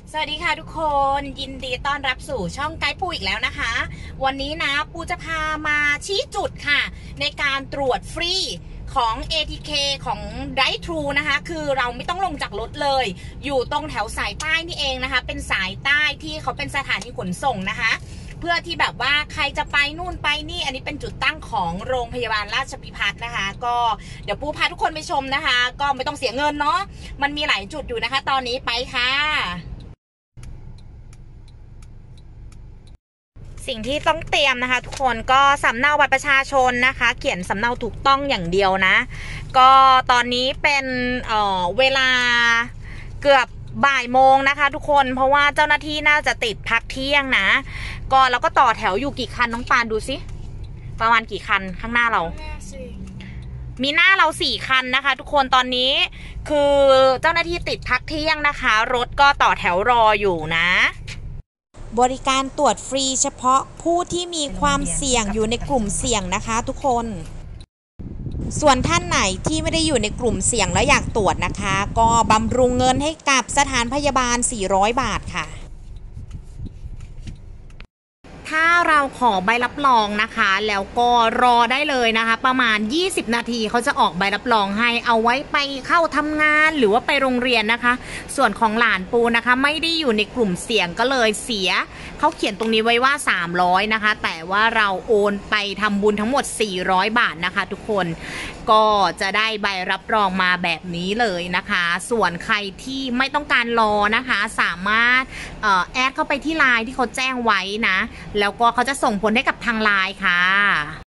สวัสดีค่ะทุกคนยินดีต้อนรับสู่ช่องไกด์ปูอีกแล้วนะคะวันนี้นะปูจะพามาชี้จุดค่ะในการตรวจฟรีของ ATK ของ Drive Thru นะคะคือเราไม่ต้องลงจากรถเลยอยู่ตรงแถวสายใต้นี่เองนะคะเป็นสายใต้ที่เขาเป็นสถานีขนส่งนะคะเพื่อที่แบบว่าใครจะไปนู่นไปนี่อันนี้เป็นจุดตั้งของโรงพยาบาลราชพิพัฒน์นะคะก็เดี๋ยวปูพาทุกคนไปชมนะคะก็ไม่ต้องเสียเงินเนาะมันมีหลายจุดอยู่นะคะตอนนี้ไปค่ะสิ่งที่ต้องเตรียมนะคะทุกคนก็สำเนาบัตรประชาชนนะคะเขียนสำเนาถูกต้องอย่างเดียวนะก็ตอนนี้เป็นเวลาเกือบบ่ายโมงนะคะทุกคนเพราะว่าเจ้าหน้าที่น่าจะติดพักเที่ยงนะก็เราก็ต่อแถวอยู่กี่คันน้องปานดูสิประมาณกี่คันข้างหน้าเรามีหน้าเรา4 คันนะคะทุกคนตอนนี้คือเจ้าหน้าที่ติดพักเที่ยงนะคะรถก็ต่อแถวรออยู่นะบริการตรวจฟรีเฉพาะผู้ที่มีความเสี่ยงอยู่ในกลุ่มเสี่ยงนะคะทุกคนส่วนท่านไหนที่ไม่ได้อยู่ในกลุ่มเสี่ยงแล้วอยากตรวจนะคะก็บำรุงเงินให้กับสถานพยาบาล400 บาทค่ะถ้าเราขอใบรับรองนะคะแล้วก็รอได้เลยนะคะประมาณ20 นาทีเขาจะออกใบรับรองให้เอาไว้ไปเข้าทำงานหรือว่าไปโรงเรียนนะคะส่วนของหลานปูนะคะไม่ได้อยู่ในกลุ่มเสี่ยงก็เลยเสียเขาเขียนตรงนี้ไว้ว่า300นะคะแต่ว่าเราโอนไปทำบุญทั้งหมด400 บาทนะคะทุกคนก็จะได้ใบรับรองมาแบบนี้เลยนะคะส่วนใครที่ไม่ต้องการรอนะคะสามารถแอดเข้าไปที่ไลน์ที่เขาแจ้งไว้นะแล้วก็เขาจะส่งผลให้กับทางไลน์ค่ะ